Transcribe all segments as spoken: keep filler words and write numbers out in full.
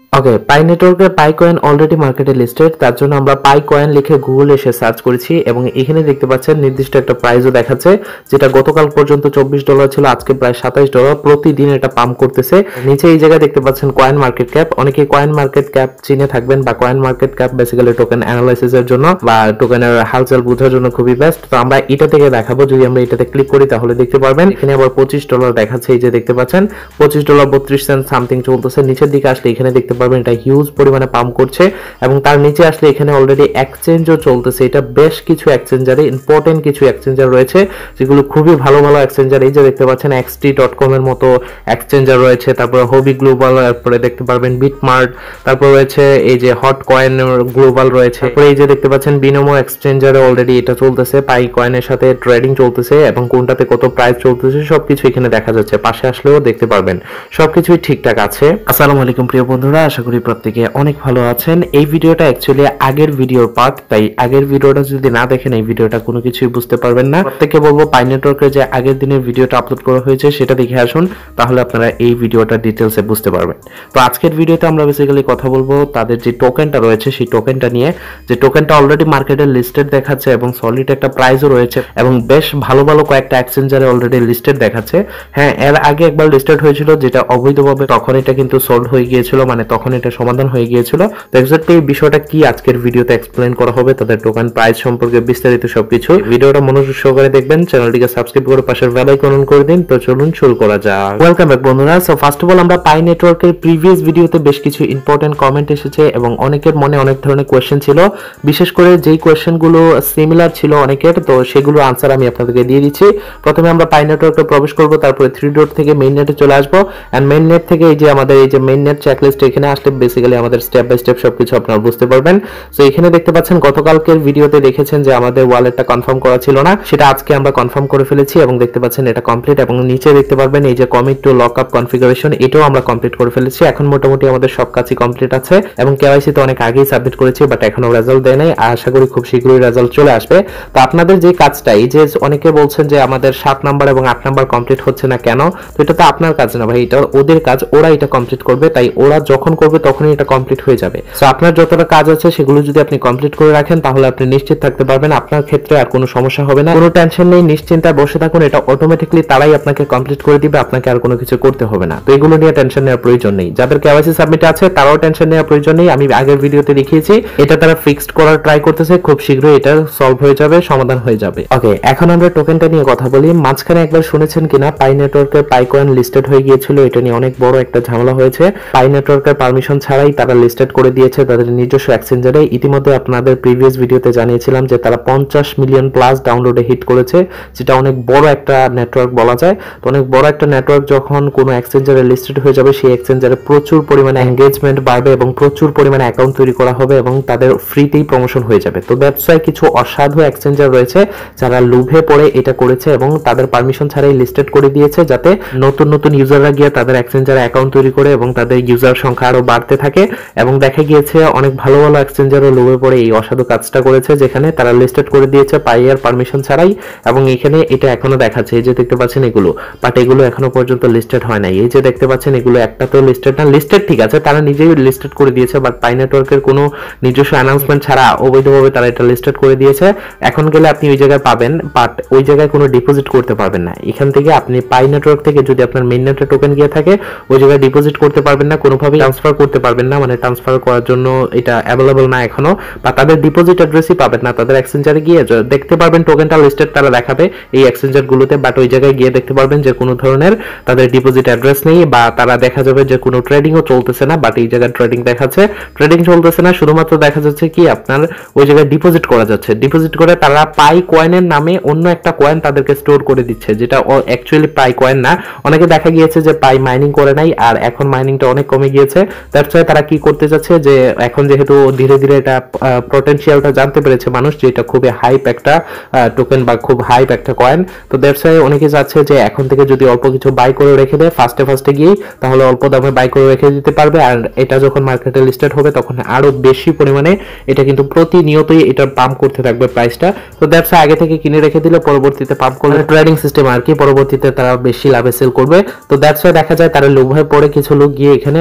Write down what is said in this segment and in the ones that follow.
ওকে, Pi নেটওয়ার্কের Pi coin already মার্কেটে listed. তার জন্য আমরা পাই কয়েন লিখে গুগলে এসে সার্চ করেছি এবং এখানে দেখতে পাচ্ছেন নির্দিষ্ট একটা প্রাইসও দেখাচ্ছে, যেটা গতকাল পর্যন্ত চব্বিশ ডলার ছিল, আজকে প্রায় সাতাইশ ডলার। প্রতিদিন এটা পাম্প করতেছে। নিচে এই জায়গায় দেখতে পাচ্ছেন কয়েন মার্কেট ক্যাপ। অনেকে কয়েন মার্কেট ক্যাপ চিনে থাকবেন, বা coin market cap basically token analysis এর জন্য বা টোকেনের হালচাল বোঝার জন্য খুবই বেস্ট। তো আমরা এটা থেকে দেখাবো। যদি আমরা এটাতে ক্লিক করি তাহলে দেখতে পারবেন এখানে আবার পঁচিশ ডলার দেখাচ্ছে। এই যে দেখতে পাচ্ছেন পঁচিশ ডলার বত্রিশ সেন্ট সামথিং চলতেছে। নিচের দিকে আসলে এখানে দেখতে পারবেন এটা হিউজ পরিমাণে পাম্প করছে এবং তার নিচে আসলে এখানে অলরেডি এক্সচেঞ্জও চলতেছে। এটা বেশ কিছু এক্সচেঞ্জারে ইম্পর্টেন্ট কিছু এক্সচেঞ্জার রয়েছে যেগুলো খুবই ভালো ভালো এক্সচেঞ্জার। এই যে দেখতে পাচ্ছেন এক্সটি ডট কম এর মতো এক্সচেঞ্জার রয়েছে, তারপরে হবি গ্লোবাল, তারপরে দেখতে পারবেন বিটমার্ট, তারপর রয়েছে এই যে হট কয়েন গ্লোবাল রয়েছে। তারপরে এই যে দেখতে পাচ্ছেন বিনোমো এক্সচেঞ্জারে অলরেডি এটা চলতেছে, পাই কয়েনের সাথে ট্রেডিং চলতেছে এবং কোনটাতে কত প্রাইস চলতেছে সবকিছু এখানে দেখা যাচ্ছে। পাশে আসলেও দেখতে পারবেন সবকিছুই ঠিকঠাক আছে। আসসালামু আলাইকুম প্রিয় বন্ধুরা, আশা করি প্রত্যেকে অনেক ভালো আছেন। এই ভিডিওটা অ্যাকচুয়ালি আগের ভিডিওর পার্ট, তাই আগের ভিডিওটা যদি না দেখেন এই ভিডিওটা কোনো কিছুই বুঝতে পারবেন না। প্রত্যেককে বলবো পাই নেটওয়ার্কের যে আগের দিনের ভিডিওটা আপলোড করা হয়েছে সেটা দেখে আসুন, তাহলে আপনারা এই ভিডিওটা ডিটেলসে বুঝতে পারবেন। তো আজকের ভিডিওতে আমরা বেসিক্যালি কথা বলবো তাদের যে টোকেনটা রয়েছে সেই টোকেনটা নিয়ে, যে টোকেনটা অলরেডি মার্কেটে লিস্টেড দেখাচ্ছে এবং সলিড একটা প্রাইসও রয়েছে এবং বেশ ভালো ভালো কয়েকটা এক্সচেঞ্জারে অলরেডি লিস্টেড দেখাচ্ছে। হ্যাঁ, এর আগে একবার লিস্টেড হয়েছিল যেটা অবৈধভাবে, তখন এটা কিন্তু সোল্ড হয়ে গিয়েছিল, মানে তখন এটা সমাধান হয়ে গিয়েছিল। তো এক্স্যাক্টলি এই বিষয়টা কি আজকের ভিডিওতে এক্সপ্লেইন করা হবে, তাদের টোকেন প্রাইস সম্পর্কে বিস্তারিত সবকিছু। ভিডিওটা মনোযোগ সহকারে দেখবেন, চ্যানেলটিকে সাবস্ক্রাইব করে পাশের বেল আইকন অন করে দিন। তো চলুন শুরু করা যাক। ওয়েলকাম ব্যাক বন্ধুরা। সো ফার্স্ট অফ অল আমরা পাই নেটওয়ার্কের প্রিভিয়াস ভিডিওতে বেশ কিছু ইম্পর্টেন্ট কমেন্ট এসেছে এবং অনেকের মনে অনেক ধরনের কোয়েশ্চেন ছিল, বিশেষ করে যেই কোয়েশ্চেনগুলো সিমিলার ছিল অনেকের, তো সেগুলো আনসার আমি আপনাদেরকে দিয়ে দিচ্ছি। প্রথমে আমরা পাই নেটওয়ার্কে প্রবেশ করব, তারপরে থ্রি ডট থেকে মেইন নেটে চলে আসবো এন্ড মেইন নেট থেকে এই যে আমাদের এই যে মেইন নেট চেকলিস্ট, এখানে আসলে বেসিক্যালি আমাদের স্টেপ বাই স্টেপ সবকিছু আপনারা বুঝতে পারবেন। সো এখানে দেখতে পাচ্ছেন গতকালকের ভিডিওতে দেখেছেন যে আমাদের ওয়ালেটটা কনফার্ম করা ছিল না, সেটা আজকে আমরা কনফার্ম করে ফেলেছি এবং দেখতে পাচ্ছেন এটা কমপ্লিট। এবং নিচে দেখতে পারবেন এই যে commit to lock up configuration, এটাও আমরা কমপ্লিট করে ফেলেছি। এখন মোটামুটি আমাদের সব কাজই কমপ্লিট আছে এবং কেওয়াইসি তো অনেক আগেই সাবমিট করেছি, বাট এখনো রেজাল্ট দেয় নাই। আশা করি খুব শীঘ্রই রেজাল্ট চলে আসবে। তো আপনাদের যে কাজটা, এই যে অনেকে বলছেন যে আমাদের সাত নাম্বার এবং আট নাম্বার কমপ্লিট হচ্ছে না কেন, তো এটা তো আপনার কাজ না ভাই, এটা ওদের কাজ, ওরা এটা কমপ্লিট করবে। তাই ওরা যখন করবে তখনই এটা কমপ্লিট হয়ে যাবে। সো আপনার যতটা কাজ আছে সেগুলো যদি আপনি কমপ্লিট করে রাখেন তাহলে আপনি নিশ্চিত থাকতে পারবেন আপনার ক্ষেত্রে আর কোনো সমস্যা হবে না। কোনো টেনশন নেই, নিশ্চিন্তায় বসে থাকুন, এটা অটোমেটিকলি তারাই আপনাকে কমপ্লিট করে দিবে, আপনাকে আর কোনো কিছু করতে হবে না। তো এগুলো নিয়ে টেনশন নেওয়ার প্রয়োজন নেই। যাদের কেওয়াইসি সাবমিট আছে তারাও টেনশন নেওয়ার প্রয়োজন নেই। আমি আগের ভিডিওতে দেখিয়েছি এটা তারা ফিক্সড করার ট্রাই করতেছে, খুব শীঘ্রই এটা সলভ হয়ে যাবে, সমাধান হয়ে যাবে। ওকে, এখন আমরা টোকেনটা নিয়ে কথা বলি। মাঝখানে একবার শুনেছেন কিনা পাই নেটওয়ার্কের পাই কয়েন লিস্টেড হয়ে গিয়েছিল, এটা নিয়ে অনেক বড় একটা ঝামেলা হয়েছে। পাই নেটওয়ার্কের পারমিশন ছাড়াই তারা লিস্টেড করে দিয়েছে তাদের নিজস্ব এক্সচেঞ্জারে। ইতিমধ্যে আপনাদের প্রিভিয়াস ভিডিওতে জানিয়েছিলাম যে তারা পঞ্চাশ মিলিয়ন প্লাস ডাউনলোডে হিট করেছে, যেটা অনেক বড় একটা নেটওয়ার্ক বলা যায়। তো অনেক বড় একটা নেটওয়ার্ক যখন কোনো এক্সচেঞ্জারে লিস্টেড হয়ে যাবে, সেই এক্সচেঞ্জারে প্রচুর পরিমাণে এঙ্গেজমেন্ট বাড়বে এবং প্রচুর পরিমাণে অ্যাকাউন্ট তৈরি করা হবে এবং তাদের ফ্রিতেই প্রমোশন হয়ে যাবে। তো দ্যাটস ওয়াই কিছু অসাধু এক্সচেঞ্জার রয়েছে যারা লোভে পড়ে এটা করেছে এবং তাদের পারমিশন ছাড়াই লিস্টেড করে দিয়েছে, যাতে নতুন নতুন ইউজাররা গিয়ে তাদের এক্সচেঞ্জারে অ্যাকাউন্ট তৈরি করে এবং তাদের ইউজার সংখ্যা আরো বাড়তে থাকে। এবং দেখা গিয়েছে অনেক ভালো ভালো এক্সচেঞ্জারও লোভে পড়ে এই অসাধু কাজটা করেছে, যেখানে তারা লিস্টেড করে দিয়েছে পাইয়ার পারমিশন ছাড়াই। এবং এখানে এটা এখনো দেখাচ্ছে, এই যে দেখতে পাচ্ছেন এগুলো, বাট এগুলো এখনো পর্যন্ত লিস্টেড হয় নাই। এই যে দেখতে পাচ্ছেন এগুলো একটা তো লিস্টেড না, লিস্টেড ঠিক আছে, তারা নিজেই লিস্টেড করে দিয়েছে, বাট পাই নেটওয়ার্কের কোনো নিজস্ব অ্যানাউন্সমেন্ট ছাড়া অবৈধভাবে তারা এটা লিস্টেড করে দিয়েছে। এখন গেলে আপনি ওই জায়গায় পাবেন, বাট ওই জায়গায় কোনো ডিপোজিট করতে পারবেন না। এখান থেকে আপনি পাই নেটওয়ার্ক থেকে যদি আপনার মেইন নেটে টোকেন গিয়ে থাকে, ওই জায়গায় ডিপোজিট করতে পারবেন না, কোনোভাবেই ট্রান্সফার করতে পারবেন না, মানে ট্রান্সফার করার জন্য এটা অ্যাভেলেবল না এখনো, বা তাদের ডিপোজিট অ্যাড্রেসই পাবেন না। তাদের এক্সচেঞ্জারে গিয়ে দেখতে পারবেন টোকেনটা লিস্টেড তারা দেখাবে এই এক্সচেঞ্জার গুলোতে, বাট ওই জায়গায় গিয়ে দেখতে পারবেন যে কোনো ধরনের তাদের ডিপোজিট অ্যাড্রেস নেই, বা তারা দেখা যাবে যে কোনো ট্রেডিংও চলতেছে না, বাট এই জায়গায় ট্রেডিং দেখাচ্ছে, ট্রেডিং চলতেছে না, শুধুমাত্র দেখা যাচ্ছে কি আপনার ওই জায়গায় ডিপোজিট করা যাচ্ছে। ডিপোজিট করে তারা পাই কয়েনের নামে অন্য একটা কয়েন তাদেরকে স্টোর করে দিচ্ছে, যেটা অ্যাকচুয়ালি পাই কয়েন না। অনেকে দেখা গিয়েছে যে পাই মাইনিং করে নাই, আর এখন মাইনিংটা অনেক কমে গিয়েছে। দ্যাটস ওয়াই তারা কি করতে যাচ্ছে, যে এখন যেহেতু ধীরে ধীরে এটা পটেনশিয়ালটা জানতে পেরেছে মানুষ, যে এটা খুবই হাইপ একটা টোকেন বা খুব হাইপ একটা কয়েন, তো দ্যাটস ওয়াই অনেকে যাচ্ছে যে এখন থেকে যদি অল্প কিছু বাই করে রেখে দেয় ফার্স্টে ফার্স্টে গিয়ে, তাহলে অল্প দামে বাই করে রেখে দিতে পারবে। আর এটা যখন মার্কেটে লিস্টেড হবে তখন আরো বেশি পরিমাণে এটা কিন্তু প্রতিনিয়তই এটা পাম্প করতে থাকবে প্রাইসটা। তো দ্যাটস ওয়াই আগে থেকে কিনে রেখে দিলে পরবর্তীতে পাম্প করলে ট্রেডিং সিস্টেম আর কি, পরবর্তীতে তারা বেশি লাভে সেল করবে। তো দ্যাটস ওয়াই দেখা যায় তারা লোভে পড়ে কিছু লোক গিয়ে এখানে অর্থ দিয়ে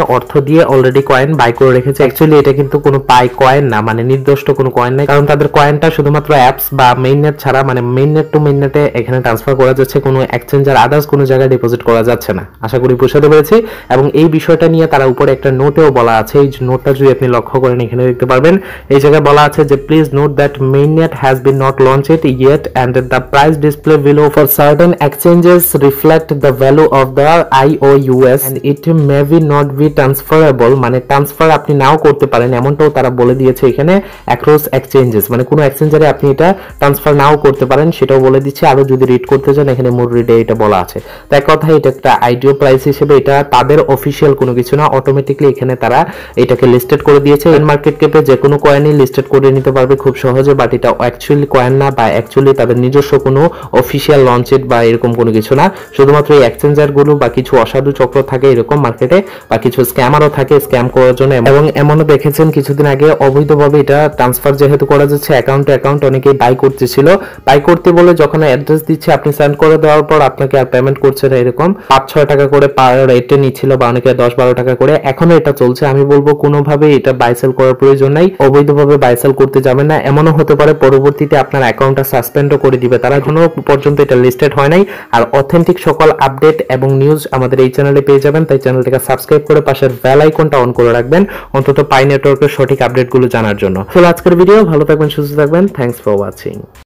দিয়ে অলরেডি কয়েন বাই করে রেখেছে। অ্যাকচুয়ালি এটা কিন্তু কোনো পাই কয়েন না, মানে নির্দিষ্ট কোনো কয়েন নাই, কারণ তাদের কয়েনটা শুধুমাত্র অ্যাপস বা মেইননেট ছাড়া, মানে মেইননেট টু মেইননেটে এখানে ট্রান্সফার করা যাচ্ছে, কোনো এক্সচেঞ্জার আদার্স কোনো জায়গায় ডিপোজিট করা যাচ্ছে না। আশা করি বুঝতে পেরেছি। এবং এই বিষয়টা নিয়ে তারা উপরে একটা নোটেও বলা আছে, এই নোটটা যদি আপনি লক্ষ্য করেন এখানে দেখতে পারবেন, এই জায়গায় বলা আছে যে please note that mainnet has been not launched yet and the price display below for certain exchanges reflect the value of the IOUs and it may be not be transferable, মানে ট্রান্সফার আপনি নাও করতে পারেন এমনটাও তারা বলে দিয়েছে এখানে অ্যাক্রস এক্সচেঞ্জেস, মানে কোনো এক্সচেঞ্জারে আপনি এটা ট্রান্সফার নাও করতে পারেন সেটাও বলে দিচ্ছে। আরো যদি রিড করতে চান এখানে মোর রিডে এটা বলা আছে। তো এক কথায় এটা একটা আইডিও প্রাইস হিসেবে এটা তাদের অফিসিয়াল কোনো কিছু না, অটোমেটিকলি এখানে তারা এটাকে লিস্টেড করে দিয়েছে। এর মার্কেট ক্যাপে যে কোনো কয়েনই লিস্টেড করে নিতে পারবে খুব সহজে, বাট এটা অ্যাকচুয়ালি কয়েন না বা অ্যাকচুয়ালি তাদের নিজস্ব কোনো অফিসিয়াল লঞ্চেড বা এরকম কোনো কিছু না। শুধুমাত্র এই এক্সচেঞ্জারগুলো বা কিছু অসাধু চক্র থাকে এরকম মার্কেটে, বা কিছু স্ক্যামারও থাকে স্ক্যাম করার জন্য। এবং এমনও দেখেছেন কিছুদিন আগে অবৈধভাবে এটা ট্রান্সফার যেহেতু করা যাচ্ছে অ্যাকাউন্ট টু অ্যাকাউন্ট, অনেকেই বাই করতেছিল, বাই করতে বলে যখন অ্যাড্রেস দিচ্ছে আপনি সেন্ড করে দেওয়ার পর আপনাকে আর পেমেন্ট করছে না, এরকম পাঁচ ছয় টাকা করে পার রেটে নিচ্ছিল বা অনেকে দশ বারো টাকা করে। এখনো এটা চলছে। আমি বলবো কোনোভাবে এটা বাই সেল করার প্রয়োজন নাই, অবৈধভাবে বাই সেল করতে যাবেন না। এমনও হতে পারে পরবর্তীতে আপনার অ্যাকাউন্টটা সাসপেন্ডও করে দিবে তারা, এখনো পর্যন্ত এটা লিস্টেড হয় নাই। আর অথেন্টিক সকল আপডেট এবং নিউজ আমাদের এই চ্যানেলে পেয়ে যাবেন, তাই চ্যানেলটাকে সাবস্ক্রাইব করে পাশের বেল আইকনটা অন করে রাখবেন অন্তত পাই নেটওয়ার্কের সঠিক আপডেটগুলো জানার জন্য। তো আজকের ভিডিও, ভালো থাকবেন, সুস্থ থাকবেন, থ্যাঙ্কস ফর ওয়াচিং।